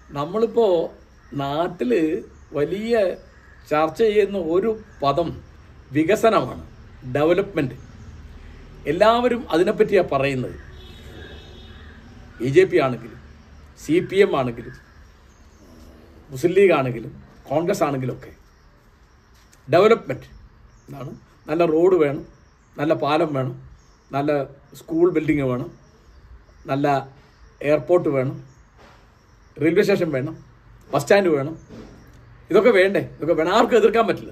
നമ്മളിപ്പോൾ നാട്ടിൽ വലിയ ചർച്ച ചെയ്യുന്ന ഒരു പദം വികസനമാണ്, ഡെവലപ്മെൻറ്റ്. എല്ലാവരും അതിനെപ്പറ്റിയാണ് പറയുന്നത്. BJP ആണെങ്കിലും CPM ആണെങ്കിലും മുസ്ലിം ലീഗ് ആണെങ്കിലും കോൺഗ്രസ് ആണെങ്കിലും ഒക്കെ ഡെവലപ്മെൻറ്റ് എന്താണ്? നല്ല റോഡ് വേണം, നല്ല പാലം വേണം, നല്ല സ്കൂൾ ബിൽഡിങ് വേണം, നല്ല എയർപോർട്ട് വേണം, റെയിൽവേ സ്റ്റേഷൻ വേണം, ബസ് സ്റ്റാൻഡ് വേണം. ഇതൊക്കെ വേണ്ടേ? ഇതൊക്കെ വേണം, ആർക്കും എതിർക്കാൻ പറ്റില്ല.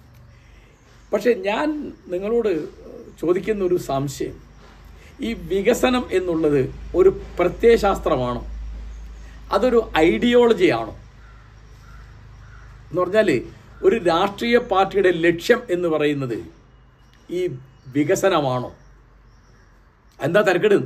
പക്ഷേ ഞാൻ നിങ്ങളോട് ചോദിക്കുന്ന ഒരു സംശയം, ഈ വികസനം എന്നുള്ളത് ഒരു പ്രത്യയശാസ്ത്രമാണോ, അതൊരു ഐഡിയോളജിയാണോ? എന്ന് പറഞ്ഞാൽ ഒരു രാഷ്ട്രീയ പാർട്ടിയുടെ ലക്ഷ്യം എന്ന് പറയുന്നത് ഈ വികസനമാണോ? എന്താ തരക്കേടുണ്ട്?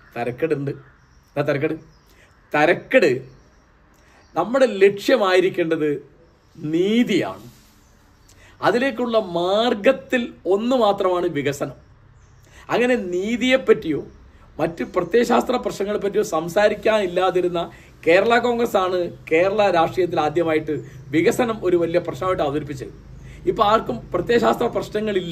എന്താ തരക്കേട്? നമ്മുടെ ലക്ഷ്യമായിരിക്കേണ്ടത് നീതിയാണ്. അതിലേക്കുള്ള മാർഗത്തിൽ ഒന്ന് മാത്രമാണ് വികസനം. അങ്ങനെ നീതിയെപ്പറ്റിയോ മറ്റ് പ്രത്യയശാസ്ത്ര പ്രശ്നങ്ങളെ പറ്റിയോ സംസാരിക്കാനില്ലാതിരുന്ന കേരള കോൺഗ്രസ് ആണ് കേരള രാഷ്ട്രീയത്തിൽ ആദ്യമായിട്ട് വികസനം ഒരു വലിയ പ്രശ്നമായിട്ട് അവതരിപ്പിച്ചത്. ഇപ്പോൾ ആർക്കും പ്രത്യയശാസ്ത്ര പ്രശ്നങ്ങളില്ല.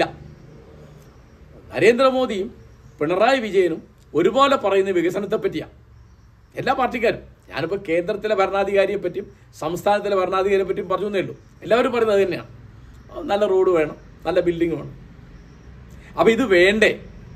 നരേന്ദ്രമോദിയും പിണറായി വിജയനും ഒരുപോലെ പറയുന്ന വികസനത്തെ പറ്റിയാണ്, എല്ലാ പാർട്ടിക്കാരും. ഞാനിപ്പോൾ കേന്ദ്രത്തിലെ ഭരണാധികാരിയെ പറ്റിയും സംസ്ഥാനത്തിലെ ഭരണാധികാരിയെ പറ്റിയും പറഞ്ഞു എന്നേ ഉള്ളൂ. എല്ലാവരും പറയുന്നത് തന്നെയാണ്, നല്ല റോഡ് വേണം, നല്ല ബിൽഡിംഗ് വേണം. അപ്പം ഇത് വേണ്ടേ?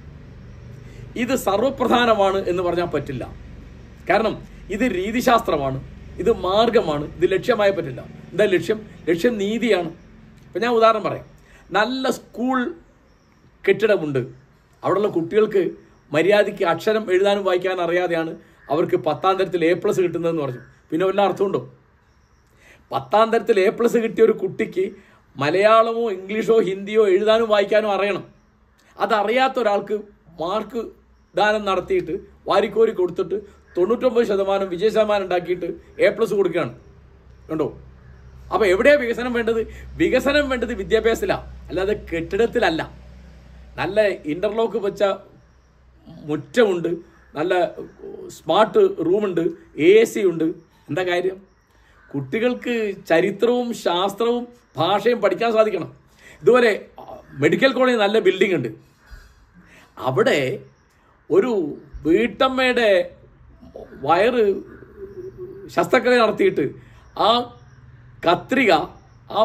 ഇത് സർവപ്രധാനമാണ് എന്ന് പറഞ്ഞാൽ പറ്റില്ല. കാരണം ഇത് രീതിശാസ്ത്രമാണ്, ഇത് മാർഗമാണ്, ഇത് ലക്ഷ്യമായി പറ്റില്ല. എന്താ ലക്ഷ്യം? ലക്ഷ്യം നീതിയാണ്. ഇപ്പം ഞാൻ ഉദാഹരണം പറയാം. നല്ല സ്കൂൾ കെട്ടിടമുണ്ട്, അവിടെയുള്ള കുട്ടികൾക്ക് മര്യാദയ്ക്ക് അക്ഷരം എഴുതാനും വായിക്കാനും അറിയാതെയാണ് അവർക്ക് 10ാം തരത്തിൽ A+ കിട്ടുന്നതെന്ന് പറഞ്ഞു. പിന്നെ വല്ല അർത്ഥമുണ്ടോ? 10ാം തരത്തിൽ A+ കിട്ടിയ ഒരു കുട്ടിക്ക് മലയാളമോ ഇംഗ്ലീഷോ ഹിന്ദിയോ എഴുതാനും വായിക്കാനും അറിയണം. അതറിയാത്ത ഒരാൾക്ക് മാർക്ക് ദാനം നടത്തിയിട്ട് വാരിക്കോരി കൊടുത്തിട്ട് 99% വിജയശതമാനം ഉണ്ടാക്കിയിട്ട് A+ കൊടുക്കുകയാണ്. കണ്ടോ? അപ്പോൾ എവിടെയാണ് വികസനം വേണ്ടത്? വികസനം വേണ്ടത് വിദ്യാഭ്യാസത്തിലാണ്, അല്ലാതെ കെട്ടിടത്തിലല്ല. നല്ല ഇൻ്റർലോക്ക് വെച്ച മുറ്റമുണ്ട്, നല്ല സ്മാർട്ട് റൂമുണ്ട്, AC ഉണ്ട്. എന്താ കാര്യം? കുട്ടികൾക്ക് ചരിത്രവും ശാസ്ത്രവും ഭാഷയും പഠിക്കാൻ സാധിക്കണം. ഇതുപോലെ മെഡിക്കൽ കോളേജ് നല്ല ബിൽഡിംഗ് ഉണ്ട്, അവിടെ ഒരു വീട്ടമ്മയുടെ വയറ് ശസ്ത്രക്രിയ നടത്തിയിട്ട് ആ കത്രിക ആ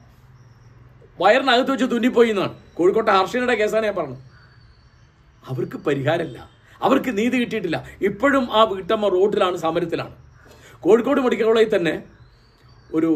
വയറിനകത്ത് വെച്ച് തുന്നിപ്പോയി എന്നാണ്. കോഴിക്കോട്ടെ ഹർഷനയുടെ കേസാണ് ഞാൻ പറഞ്ഞത്. അവർക്ക് പരിഹാരമില്ല, അവർക്ക് നീതി കിട്ടിയിട്ടില്ല. ഇപ്പോഴും ആ വീട്ടമ്മ റോഡിലാണ്, സമരത്തിലാണ്. കോഴിക്കോട് മെഡിക്കൽ കോളേജിൽ തന്നെ ഒരു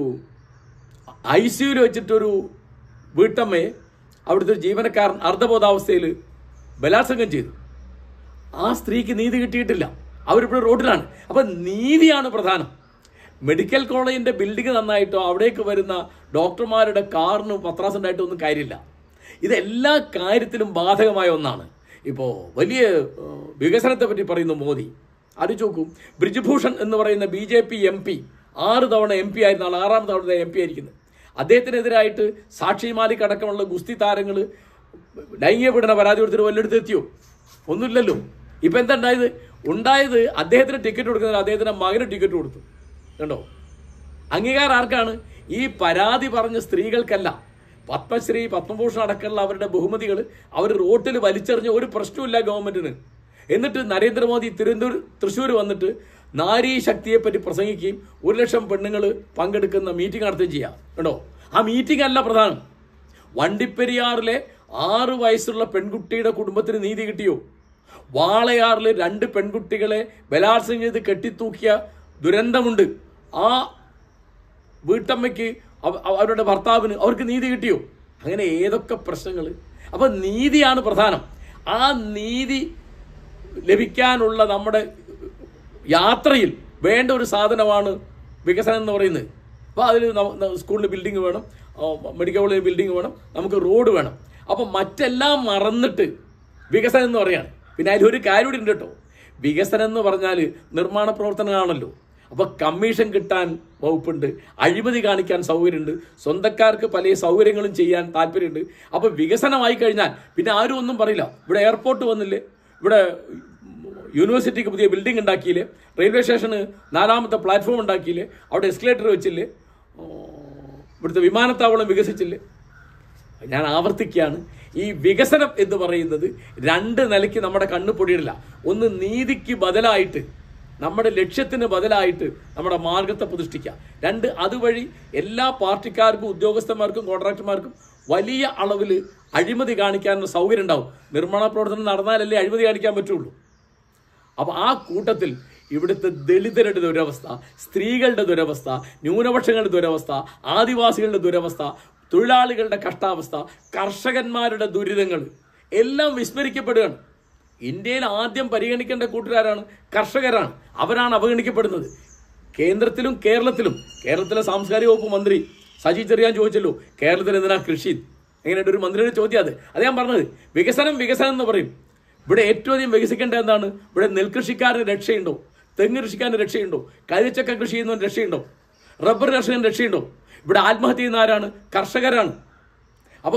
ICUയിൽ വെച്ചിട്ടൊരു വീട്ടമ്മയെ അവിടുത്തെ ജീവനക്കാരൻ അർദ്ധബോധാവസ്ഥയിൽ ബലാത്സംഗം ചെയ്തു. ആ സ്ത്രീക്ക് നീതി കിട്ടിയിട്ടില്ല, അവരിപ്പോഴും റോഡിലാണ്. അപ്പം നീതിയാണ് പ്രധാനം. മെഡിക്കൽ കോളേജിൻ്റെ ബിൽഡിംഗ് നന്നായിട്ടോ അവിടേക്ക് വരുന്ന ഡോക്ടർമാരുടെ കാറിന് പത്രാസുണ്ടായിട്ടോ ഒന്നും കാര്യമില്ല. ഇതെല്ലാ കാര്യത്തിലും ബാധകമായ ഒന്നാണ്. ഇപ്പോൾ വലിയ വികസനത്തെ പറ്റി പറയുന്നു മോദി. ആലോചിച്ച് നോക്കൂ, ബ്രിജ്ഭൂഷൺ എന്ന് പറയുന്ന BJP MP 6 തവണ MP ആയിരുന്ന ആൾ 6ാം തവണ MP ആയിരിക്കുന്നത്. അദ്ദേഹത്തിനെതിരായിട്ട് സാക്ഷി മാലിക് അടക്കമുള്ള ഗുസ്തി താരങ്ങൾ ലൈംഗിക പീഡന പരാതി കൊടുത്തിട്ട് വല്ലയിടത്ത് എത്തിയോ? ഒന്നുമില്ലല്ലോ. ഇപ്പം എന്താ ഉണ്ടായത്? അദ്ദേഹത്തിന് ടിക്കറ്റ് കൊടുക്കുന്നതിന് അദ്ദേഹത്തിൻ്റെ മകന് ടിക്കറ്റ് കൊടുത്തു. കണ്ടോ? അംഗീകാരം ആർക്കാണ്? ഈ പരാതി പറഞ്ഞ സ്ത്രീകൾക്കല്ല. പത്മശ്രീ പത്മഭൂഷൺ അടക്കമുള്ള അവരുടെ ബഹുമതികൾ അവർ റോട്ടിൽ വലിച്ചെറിഞ്ഞ ഒരു പ്രശ്നമില്ല ഗവൺമെന്റിന്. എന്നിട്ട് നരേന്ദ്രമോദി തൃശ്ശൂർ വന്നിട്ട് നാരീ ശക്തിയെപ്പറ്റി പ്രസംഗിക്കുകയും 1 ലക്ഷം പെണ്ണുങ്ങൾ പങ്കെടുക്കുന്ന മീറ്റിംഗ് നടത്തുകയും ചെയ്യാം. കേട്ടോ? ആ മീറ്റിംഗ് അല്ല പ്രധാനം. വണ്ടിപ്പെരിയാറിലെ 6 വയസ്സുള്ള പെൺകുട്ടിയുടെ കുടുംബത്തിന് നീതി കിട്ടിയോ? വാളയാറിൽ 2 പെൺകുട്ടികളെ ബലാത്സംഗം ചെയ്ത് കെട്ടിത്തൂക്കിയ ദുരന്തമുണ്ട്. ആ വീട്ടമ്മയ്ക്ക് അവരുടെ ഭർത്താവിന് അവർക്ക് നീതി കിട്ടിയോ? അങ്ങനെ ഏതൊക്കെ പ്രശ്നങ്ങൾ. അപ്പം നീതിയാണ് പ്രധാനം. ആ നീതി ലഭിക്കാനുള്ള നമ്മുടെ യാത്രയിൽ വേണ്ട ഒരു സാധനമാണ് വികസനം എന്ന് പറയുന്നത്. അപ്പോൾ അതിൽ സ്കൂളിൽ ബിൽഡിംഗ് വേണം, മെഡിക്കൽ കോളേജ് ബിൽഡിംഗ് വേണം, നമുക്ക് റോഡ് വേണം. അപ്പം മറ്റെല്ലാം മറന്നിട്ട് വികസനം എന്ന് പറയാണ്. പിന്നെ അതിലൊരു കാര്യം കൂടി ഉണ്ട് കേട്ടോ. വികസനം എന്ന് പറഞ്ഞാൽ നിർമ്മാണ പ്രവർത്തനങ്ങളാണല്ലോ. അപ്പോൾ കമ്മീഷൻ കിട്ടാൻ വകുപ്പുണ്ട്, അഴിമതി കാണിക്കാൻ സൗകര്യമുണ്ട്, സ്വന്തക്കാർക്ക് പല സൗകര്യങ്ങളും ചെയ്യാൻ താല്പര്യമുണ്ട്. അപ്പോൾ വികസനമായി കഴിഞ്ഞാൽ പിന്നെ ആരും ഒന്നും പറയില്ല. ഇവിടെ എയർപോർട്ട് വന്നില്ലേ, ഇവിടെ യൂണിവേഴ്സിറ്റിക്ക് പുതിയ ബിൽഡിംഗ് ഉണ്ടാക്കിയില്ലേ, റെയിൽവേ സ്റ്റേഷന് 4ാമത്തെ പ്ലാറ്റ്ഫോം ഉണ്ടാക്കിയില്ലേ, അവിടെ എസ്കലേറ്റർ വെച്ചില്ലേ, ഇവിടുത്തെ വിമാനത്താവളം വികസിച്ചില്ലേ. ഞാൻ ആവർത്തിക്കുകയാണ്, ഈ വികസനം എന്ന് പറയുന്നത് 2 നിലയ്ക്ക് നമ്മുടെ കണ്ണ് പൊടിയിടില്ല. ഒന്ന് നീതിക്ക് ബദലായിട്ട്, നമ്മുടെ ലക്ഷ്യത്തിന് ബദലായിട്ട് നമ്മുടെ മാർഗത്തെ പ്രതിഷ്ഠിക്കുക. 2 അതുവഴി എല്ലാ പാർട്ടിക്കാർക്കും ഉദ്യോഗസ്ഥന്മാർക്കും കോൺട്രാക്ടർമാർക്കും വലിയ അളവിൽ അഴിമതി കാണിക്കാനുള്ള സൗകര്യം ഉണ്ടാവും. നിർമ്മാണ പ്രവർത്തനം നടന്നാലല്ലേ അഴിമതി കാണിക്കാൻ പറ്റുള്ളൂ. അപ്പോൾ ആ കൂട്ടത്തിൽ ഇവിടുത്തെ ദളിതരുടെ ദുരവസ്ഥ, സ്ത്രീകളുടെ ദുരവസ്ഥ, ന്യൂനപക്ഷങ്ങളുടെ ദുരവസ്ഥ, ആദിവാസികളുടെ ദുരവസ്ഥ, തൊഴിലാളികളുടെ കഷ്ടാവസ്ഥ, കർഷകന്മാരുടെ ദുരിതങ്ങൾ എല്ലാം വിസ്മരിക്കപ്പെടുകയാണ്. ഇന്ത്യയിൽ ആദ്യം പരിഗണിക്കേണ്ട കൂട്ടുകാരാണ് കർഷകരാണ്. അവരാണ് അവഗണിക്കപ്പെടുന്നത്. കേന്ദ്രത്തിലും കേരളത്തിലും. കേരളത്തിലെ സാംസ്കാരിക വകുപ്പ് മന്ത്രി സജി ചെറിയാൻ ചോദിച്ചല്ലോ, കേരളത്തിൽ എന്തിനാ കൃഷി? എങ്ങനെയുണ്ട് ഒരു മന്ത്രിയുടെ ചോദ്യം അത്. ഞാൻ പറഞ്ഞത്, വികസനം വികസനം എന്ന് പറയും. ഇവിടെ ഏറ്റവും അധികം വികസിക്കേണ്ടത് എന്താണ്? ഇവിടെ നെൽകൃഷിക്കാരന് രക്ഷയുണ്ടോ? തെങ്ങ് കൃഷിക്കാരന് രക്ഷയുണ്ടോ? കരിച്ചക്ക കൃഷി ചെയ്യുന്നവന് രക്ഷയുണ്ടോ? റബ്ബർ കർഷകന് രക്ഷയുണ്ടോ? ഇവിടെ ആത്മഹത്യ ചെയ്യുന്ന ആരാണ്? കർഷകരാണ്. അപ്പോൾ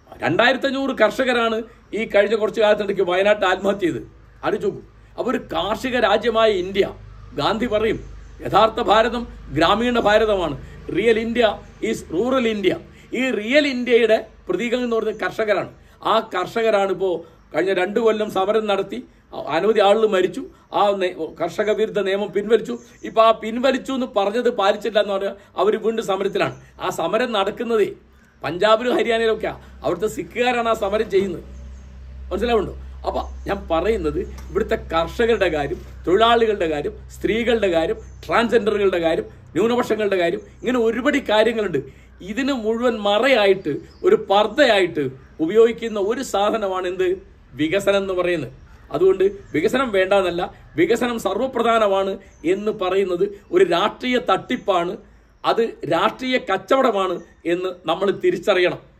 2500 കർഷകരാണ് ഈ കഴിഞ്ഞ കുറച്ച് കാലത്തിടയ്ക്ക് വയനാട്ടിൽ ആത്മഹത്യ ചെയ്ത്. ആലോചിച്ച് നോക്കൂ. അപ്പോൾ ഒരു കാർഷിക രാജ്യമായ ഇന്ത്യ, ഗാന്ധി പറയും യഥാർത്ഥ ഭാരതം ഗ്രാമീണ ഭാരതമാണ്. Real India is rural India. ഈ റിയൽ ഇന്ത്യയുടെ പ്രതീകം എന്ന് പറയുന്നത് കർഷകരാണ്. ആ കർഷകരാണ് ഇപ്പോൾ കഴിഞ്ഞ 2 കൊല്ലം സമരം നടത്തി അനവധി ആളുകൾ മരിച്ചു. ആ കർഷക വിരുദ്ധ നിയമം പിൻവലിച്ചു. ഇപ്പോൾ ആ പിൻവലിച്ചു എന്ന് പറഞ്ഞത് പാലിച്ചില്ല എന്ന് പറഞ്ഞാൽ അവർ വീണ്ടും സമരത്തിലാണ്. ആ സമരം നടക്കുന്നതേ പഞ്ചാബിലും ഹരിയാനയിലൊക്കെയാണ്. അവിടുത്തെ സിഖുകാരാണ് ആ സമരം ചെയ്യുന്നത്. മനസ്സിലാവുണ്ടോ? അപ്പം ഞാൻ പറയുന്നത്, ഇവിടുത്തെ കർഷകരുടെ കാര്യം, തൊഴിലാളികളുടെ കാര്യം, സ്ത്രീകളുടെ കാര്യം, ട്രാൻസ്ജെൻഡറുകളുടെ കാര്യം, ന്യൂനപക്ഷങ്ങളുടെ കാര്യം, ഇങ്ങനെ ഒരുപടി കാര്യങ്ങളുണ്ട്. ഇതിന് മുഴുവൻ മറയായിട്ട്, ഒരു പർദ്ദയായിട്ട് ഉപയോഗിക്കുന്ന ഒരു സാധനമാണ് എന്ത്? വികസനം എന്ന് പറയുന്നത്. അതുകൊണ്ട് വികസനം വേണ്ടെന്നല്ല, വികസനം സർവ്വപ്രധാനമാണ് എന്ന് പറയുന്നത് ഒരു രാഷ്ട്രീയ തട്ടിപ്പാണ്, അത് രാഷ്ട്രീയ കച്ചവടമാണ് എന്ന് നമ്മൾ തിരിച്ചറിയണം.